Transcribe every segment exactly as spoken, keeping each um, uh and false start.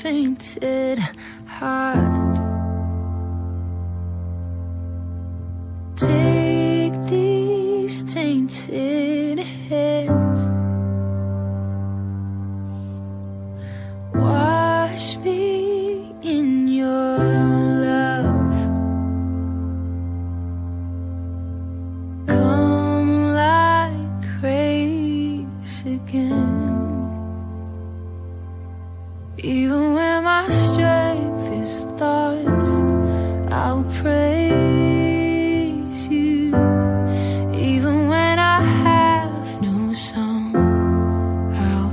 tainted heart. Take these tainted hands, wash me in your love. Come like grace again. Even when my strength is lost, I'll praise you. Even when I have no song, I'll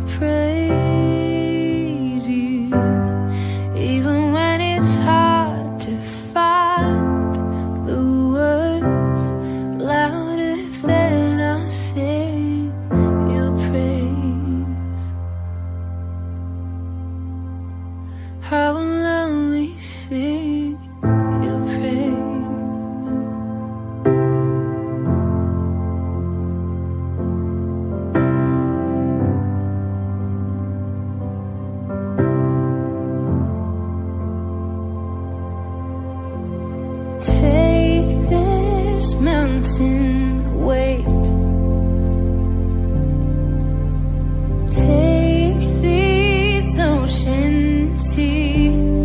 praise you. Even when it's hard to find the words louder than I sing your praise. I will only sing your praise. Take this mountain weight, take these ocean tears,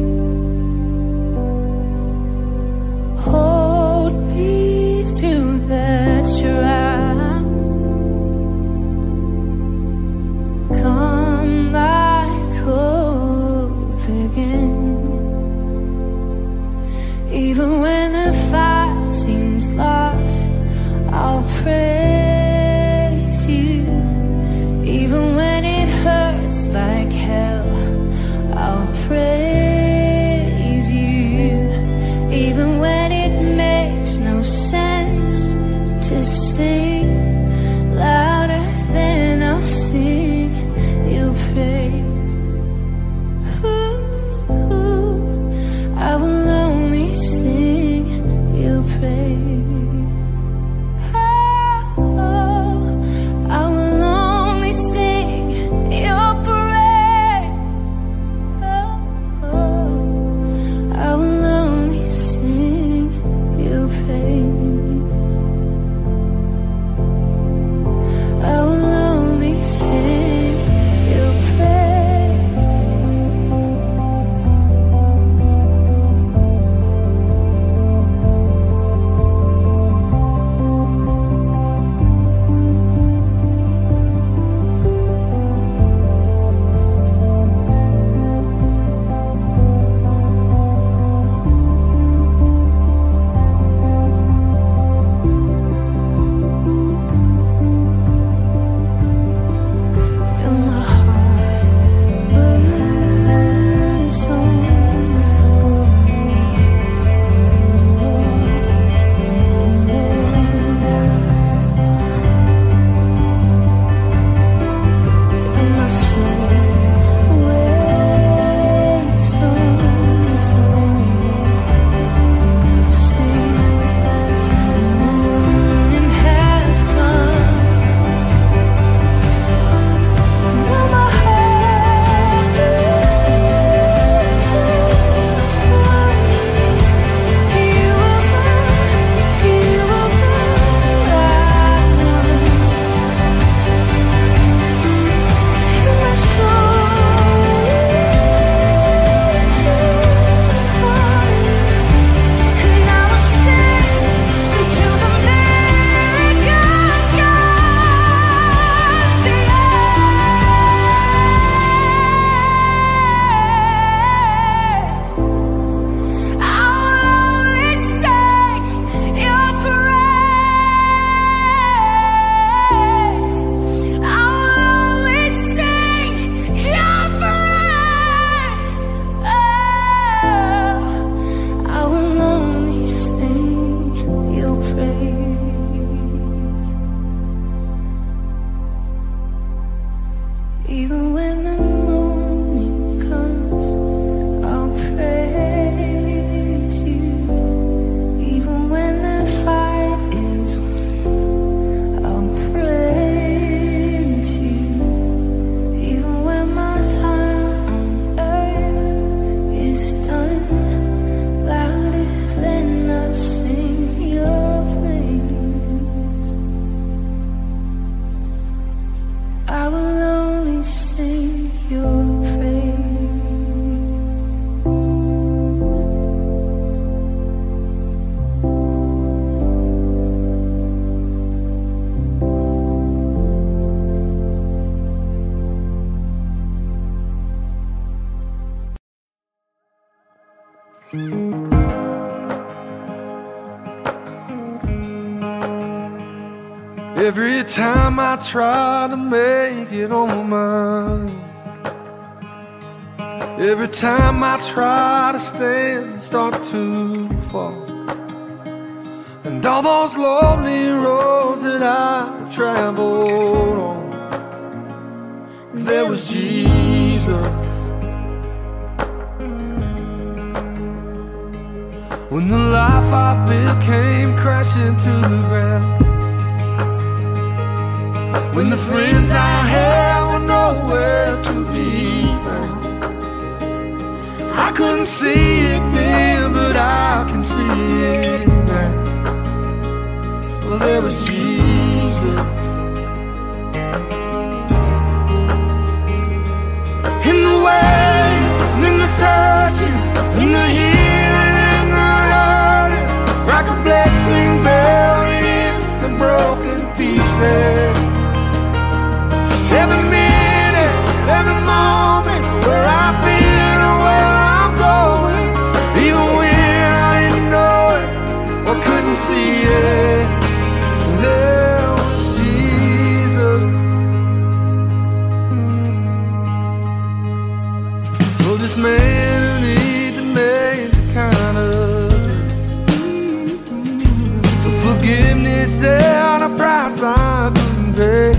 hold me through the trial. Come like hope again. Even when the fight seems lost, Every time I try to make it on my mind, every time I try to stand, start to fall. And all those lonely roads that I've traveled on, there was Jesus. When the life I built came crashing to the ground, when the friends I had were nowhere to be found. I couldn't see it then, but I can see it now. Well, there was Jesus. In the waiting, in the searching, in the healing, in the hurting, like a blessing buried in the broken pieces. Every minute, every moment, where I've been or where I'm going, even when I didn't know it or couldn't see it, there was Jesus. For this man who needs amazing kind of forgiveness at a price I couldn't pay.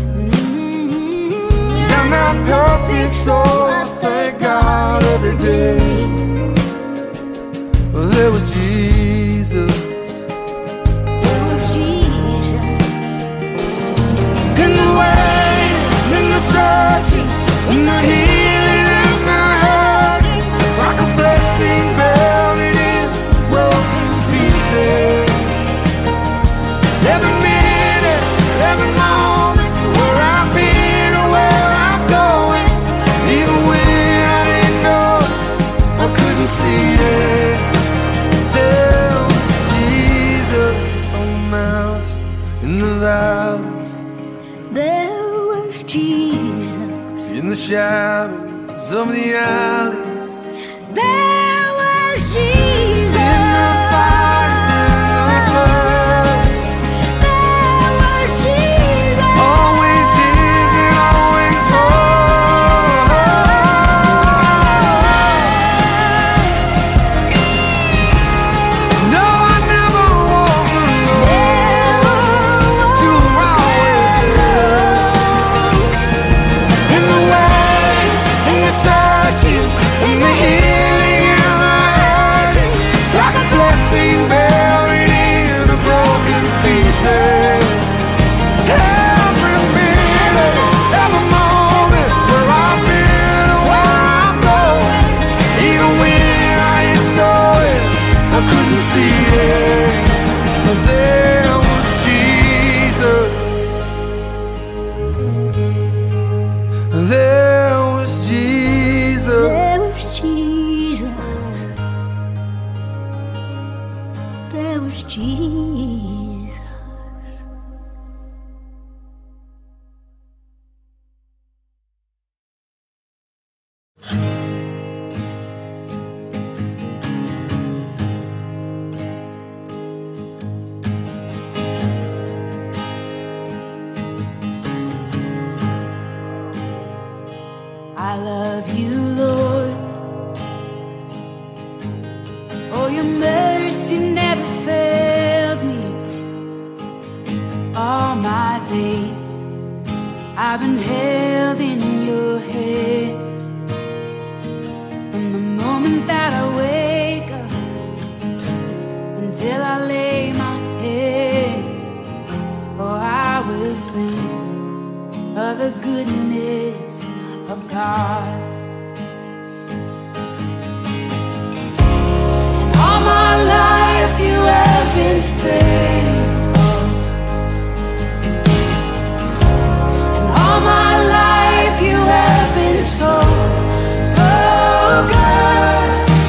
I'm not perfect, so I thank God every day. Well, there was Jesus. There was Jesus. In the waiting, in the searching, in the healing, in the hurting, like a blessing buried in broken pieces. Every minute, every moment, where I've been or where I'm going, even when I didn't know I couldn't see it, there was Jesus on the mountain, in the valleys, There was Jesus. in the shadows of the alleys, There was Jesus. in the fire, in the floods, There was Jesus. always His and always yours. No, I never walk alone. You were always there. In the waiting, in the searching, in the healing, in the hurting, like a blessing buried in the broken pieces. Every minute, every moment, where I've been and where I'm going, even when I didn't know it, I couldn't see it, but there was Jesus. There was Jesus. There was Jesus. There was Jesus. I love you, Lord. Oh, your mercy never fails me. All my days I've been held in your hands. From the moment that I wake up until I lay my head, oh, I will sing of the goodness of God. And all my life you have been faithful. And all my life you have been so, so good.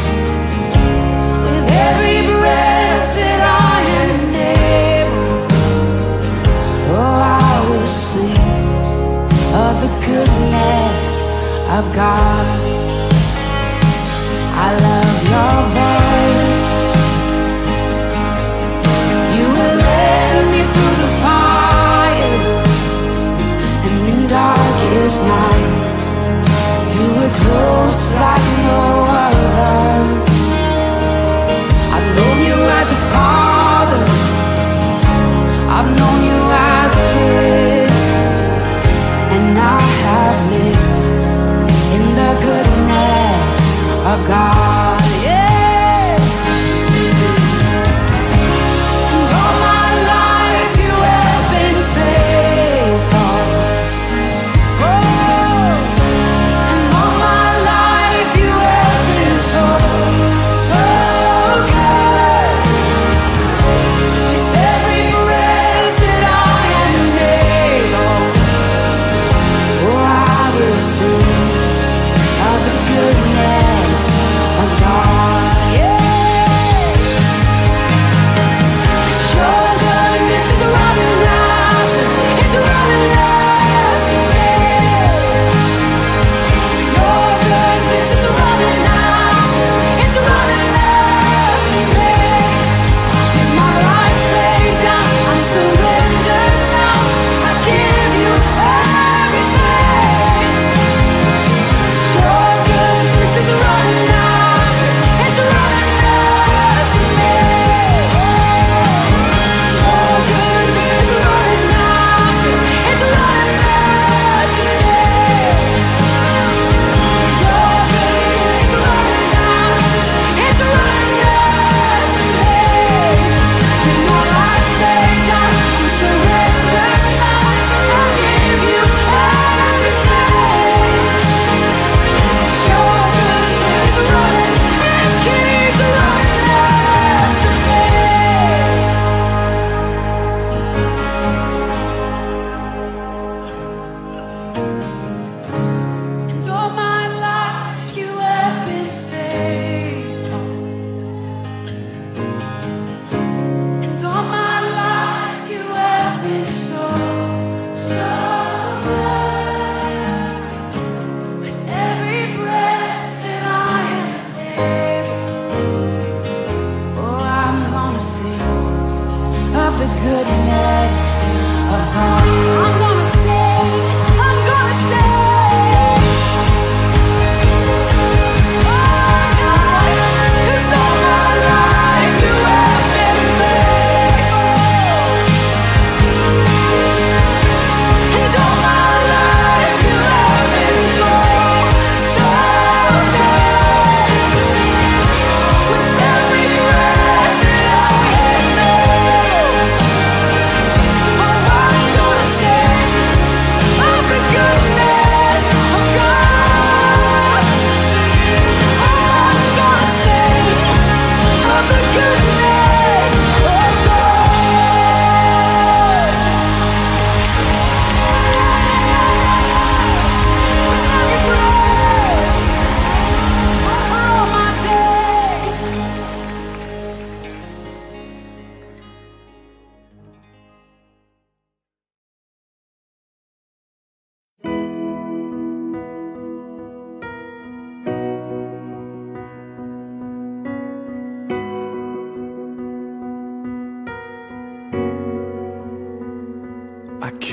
With every breath that I am able, oh, I will sing of the goodness of God.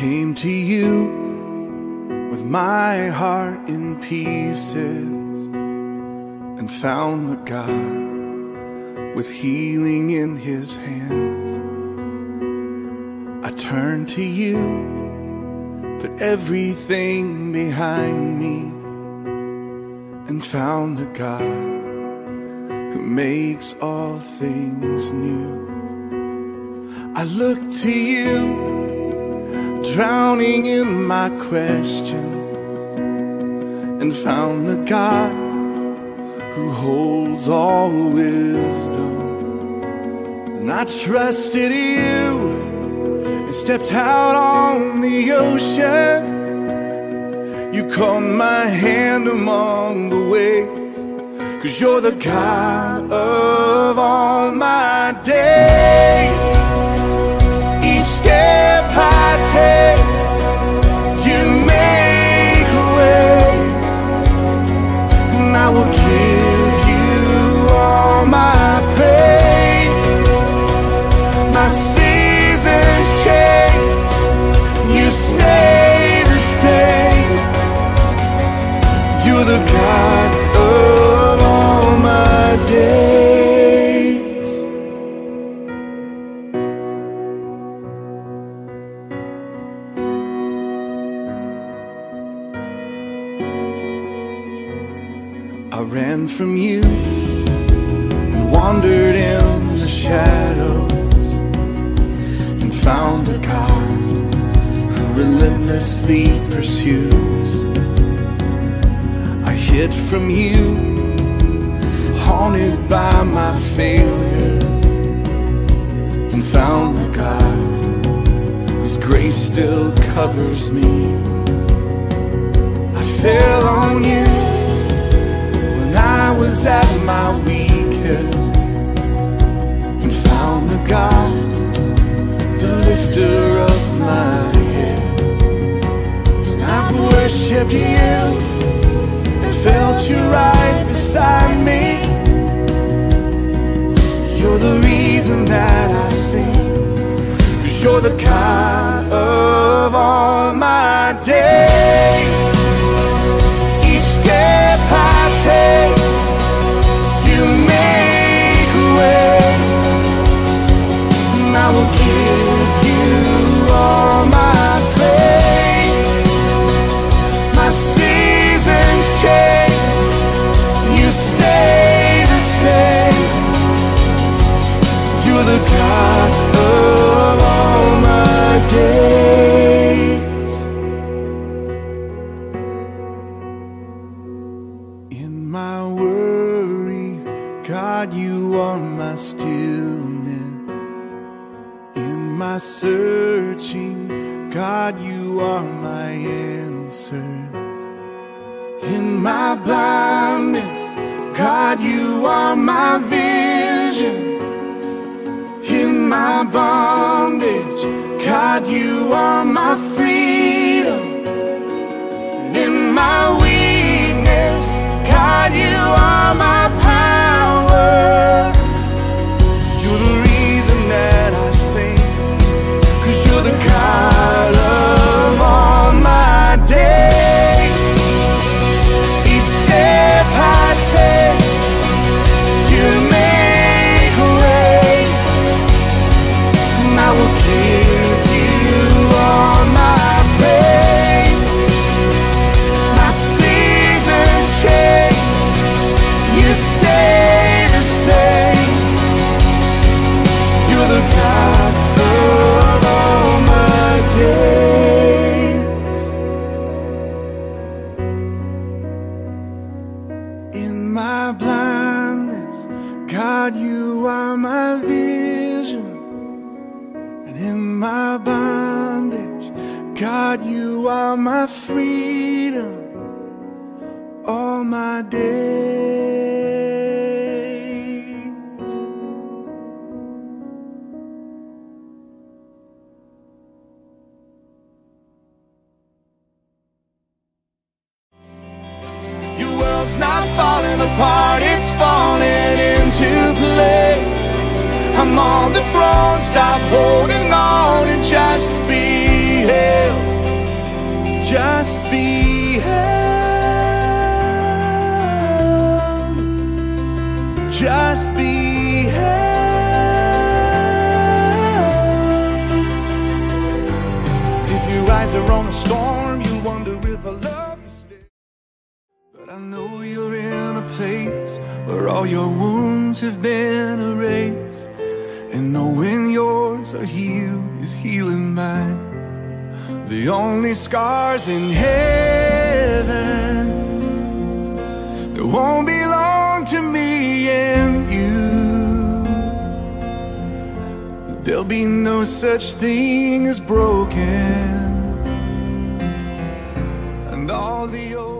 came to you with my heart in pieces and found the God with healing in his hands. I turned to you, put everything behind me, and found the God who makes all things new. I look to you, drowning in my questions, and found the God who holds all wisdom. And I trusted you and stepped out on the ocean. You caught my hand among the waves, 'cause you're the God of all my days. Each step I take, you make a way, and I will give you all my praise. My seasons change, you stay the same. You're the God of all my days. I ran from you and wandered in the shadows, and found a God who relentlessly pursues. I hid from you, haunted by my failure, and found a God whose grace still covers me. I fell on you when I was at my weakest, and found the God, the lifter of my head. And I've worshipped you, felt you right beside me. You're the reason that I sing, 'cause you're the God of all my days. Each step I take, you make a way, and I will give you all my praise. My seasons change, you stay the same. You're the God of all my days. In my worry, God, you are my stillness. In my searching, God, you are my answers. In my blindness, God, you are my vision. In my bondage, God, you are my freedom. In my weakness, God, you are my power. You're the reason that I sing, 'cause you're the God of all my days. Each step I take, you make a way, and I will give you all my praise. My seasons change, you stay the same. You're the God of all my days. In my blindness, God, you are my vision. And in my bondage, God, you are my freedom. All my days. Your world's not falling apart, it's falling into place. I'm on the throne, stop holding on and just be held, just be held, just be held. If your eyes are on a storm, you wonder if I love you still. But I know you're in a place where all your wounds have been erased, and knowing yours are healed is healing mine. The only scars in heaven that won't belong to me and you. There'll be no such thing as broken, and all the old